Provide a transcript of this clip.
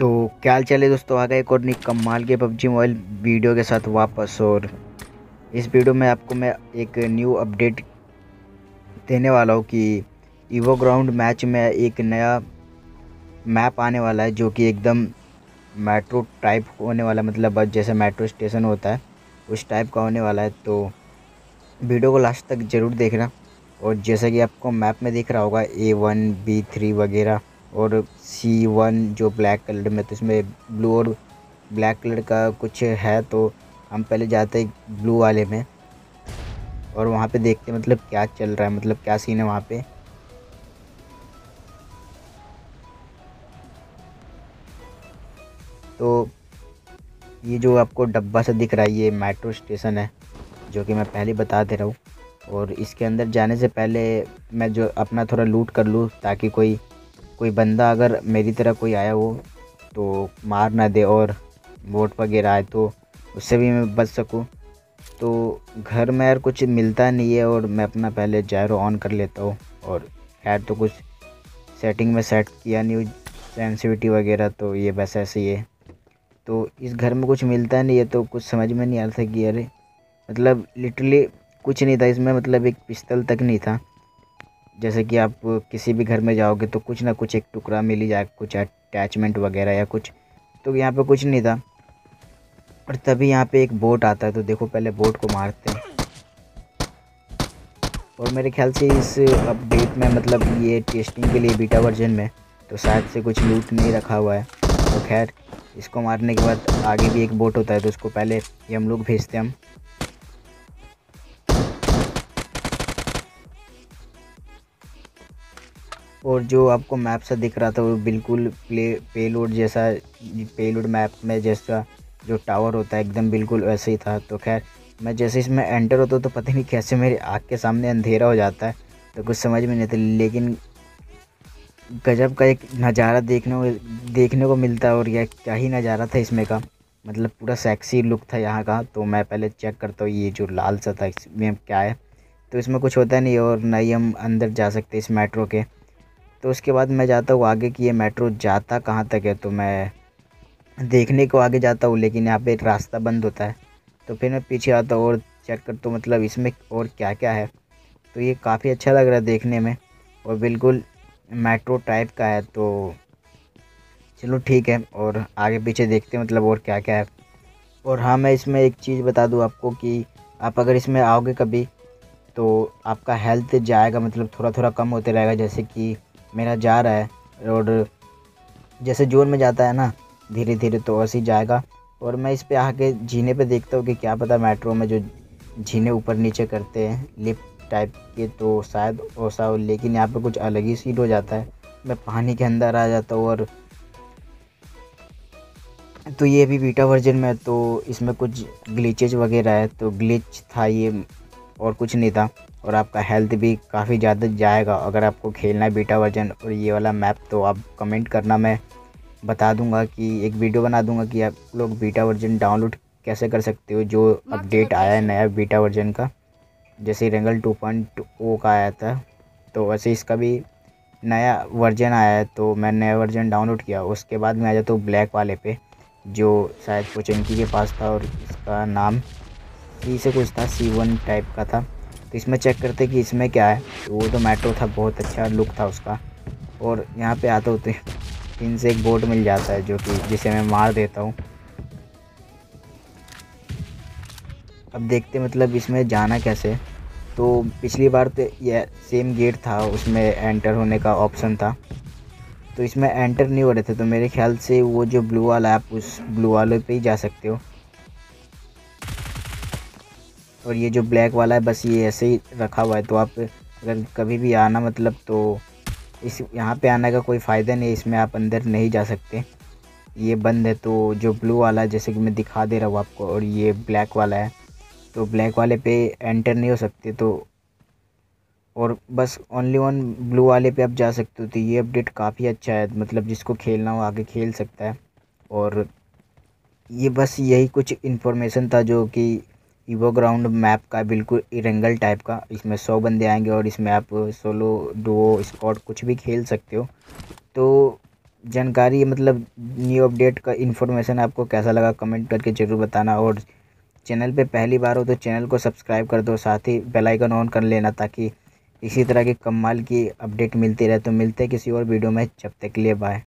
तो क्या हाल चाल है दोस्तों, आ गए एक और नई कमाल के पबजी मोबाइल वीडियो के साथ वापस। और इस वीडियो में आपको मैं एक न्यू अपडेट देने वाला हूँ कि ईवो ग्राउंड मैच में एक नया मैप आने वाला है जो कि एकदम मेट्रो टाइप होने वाला है। मतलब बस जैसे मेट्रो स्टेशन होता है उस टाइप का होने वाला है। तो वीडियो को लास्ट तक ज़रूर देखना। और जैसा कि आपको मैप में दिख रहा होगा A1 B3 वगैरह और C1 जो ब्लैक कलर में, तो इसमें ब्लू और ब्लैक कलर का कुछ है। तो हम पहले जाते हैं ब्लू वाले में और वहाँ पे देखते हैं मतलब क्या चल रहा है, मतलब क्या सीन है वहाँ पे। तो ये जो आपको डब्बा सा दिख रहा है ये मेट्रो स्टेशन है, जो कि मैं पहले बता दे रहा हूँ। और इसके अंदर जाने से पहले मैं जो अपना थोड़ा लूट कर लूँ, ताकि कोई कोई बंदा अगर मेरी तरह कोई आया हो तो मार ना दे, और बोट वगैरह आए तो उससे भी मैं बच सकूं। तो घर में यार कुछ मिलता नहीं है और मैं अपना पहले जायरो ऑन कर लेता हूँ। और खैर तो कुछ सेटिंग में सेट किया नहीं सेंसिटिविटी वगैरह, तो ये बस ऐसे ही है। तो इस घर में कुछ मिलता नहीं है तो कुछ समझ में नहीं आ रहा था कि अरे मतलब लिटरली कुछ नहीं था इसमें, मतलब एक पिस्तल तक नहीं था। जैसे कि आप किसी भी घर में जाओगे तो कुछ ना कुछ एक टुकड़ा मिल ही जाए, कुछ अटैचमेंट वगैरह या कुछ। तो यहाँ पे कुछ नहीं था। और तभी यहाँ पे एक बोट आता है, तो देखो पहले बोट को मारते हैं। और मेरे ख्याल से इस अपडेट में मतलब ये टेस्टिंग के लिए बीटा वर्जन में, तो शायद से कुछ लूट नहीं रखा हुआ है। तो खैर इसको मारने के बाद आगे भी एक बोट होता है, तो उसको पहले ये हम लोग भेजते हैं हम। और जो आपको मैप सा दिख रहा था वो बिल्कुल पेलोड जैसा, पेलोड मैप में जैसा जो टावर होता है एकदम बिल्कुल वैसे ही था। तो खैर मैं जैसे इसमें एंटर होता हूँ तो पता नहीं कैसे मेरी आँख के सामने अंधेरा हो जाता है, तो कुछ समझ में नहीं आता। लेकिन गजब का एक नज़ारा देखने को मिलता है। और यह क्या ही नज़ारा था इसमें का, मतलब पूरा सेक्सी लुक था यहाँ का। तो मैं पहले चेक करता हूँ ये जो लाल सा था इसमें क्या है। तो इसमें कुछ होता नहीं और ना ही हम अंदर जा सकते इस मेट्रो के। तो उसके बाद मैं जाता हूँ आगे कि ये मेट्रो जाता कहाँ तक है, तो मैं देखने को आगे जाता हूँ, लेकिन यहाँ पे एक रास्ता बंद होता है। तो फिर मैं पीछे आता हूँ और चेक करता हूँ मतलब इसमें और क्या क्या है। तो ये काफ़ी अच्छा लग रहा है देखने में और बिल्कुल मेट्रो टाइप का है। तो चलो ठीक है और आगे पीछे देखते हैं मतलब और क्या क्या है। और हाँ, मैं इसमें एक चीज़ बता दूँ आपको कि आप अगर इसमें आओगे कभी तो आपका हेल्थ जाएगा, मतलब थोड़ा थोड़ा कम होते रहेगा। जैसे कि मेरा जा रहा है, और जैसे जोन में जाता है ना धीरे धीरे, तो ऐसे ही जाएगा। और मैं इस पे आके जीने पे देखता हूँ कि क्या पता मेट्रो में जो जीने ऊपर नीचे करते हैं लिफ्ट टाइप के, तो शायद ऐसा हो। लेकिन यहाँ पे कुछ अलग ही सीन हो जाता है, मैं पानी के अंदर आ जाता हूँ। और तो ये भी बीटा वर्जन में है, तो इसमें कुछ ग्लिचेज वगैरह है, तो ग्लिच था ये और कुछ नहीं था। और आपका हेल्थ भी काफ़ी ज़्यादा जाएगा अगर आपको खेलना है बीटा वर्जन और ये वाला मैप। तो आप कमेंट करना, मैं बता दूंगा कि एक वीडियो बना दूंगा कि आप लोग बीटा वर्जन डाउनलोड कैसे कर सकते हो, जो अपडेट आया है नया बीटा वर्जन का। जैसे रेंगल 2.0 का आया था, तो वैसे इसका भी नया वर्जन आया है। तो मैं नया वर्जन डाउनलोड किया, उसके बाद मैं आ जाता हूँ ब्लैक वाले पे, जो शायद पोचेंकी के पास था और इसका नाम सी से कुछ था, C1 टाइप का था। तो इसमें चेक करते कि इसमें क्या है। तो वो तो मेट्रो था, बहुत अच्छा लुक था उसका। और यहाँ पे आते होते इनसे एक बोट मिल जाता है जो कि जिसे मैं मार देता हूँ। अब देखते मतलब इसमें जाना कैसे। तो पिछली बार तो ये सेम गेट था, उसमें एंटर होने का ऑप्शन था, तो इसमें एंटर नहीं हो रहे थे। तो मेरे ख्याल से वो जो ब्लू वाला है आप उस ब्लू वाले पे ही जा सकते हो। और ये जो ब्लैक वाला है बस ये ऐसे ही रखा हुआ है। तो आप अगर कभी भी आना मतलब, तो इस यहाँ पे आने का कोई फ़ायदा नहीं है, इसमें आप अंदर नहीं जा सकते, ये बंद है। तो जो ब्लू वाला है जैसे कि मैं दिखा दे रहा हूँ आपको, और ये ब्लैक वाला है, तो ब्लैक वाले पे एंटर नहीं हो सकते। तो और बस ओनली वन ब्लू वाले पे आप जा सकते हो। तो ये अपडेट काफ़ी अच्छा है, मतलब जिसको खेलना हो आगे खेल सकता है। और ये बस यही कुछ इन्फॉर्मेशन था जो कि ईवो ग्राउंड मैप का बिल्कुल इरेंगल टाइप का। इसमें 100 बंदे आएंगे और इसमें आप सोलो डुओ स्क्वाड कुछ भी खेल सकते हो। तो जानकारी मतलब न्यू अपडेट का इन्फॉर्मेशन आपको कैसा लगा कमेंट करके ज़रूर बताना। और चैनल पे पहली बार हो तो चैनल को सब्सक्राइब कर दो, साथ ही बेल आइकन ऑन कर लेना ताकि इसी तरह की कमाल की अपडेट मिलती रहे। तो मिलते हैं किसी और वीडियो में, जब तक के लिए बाय।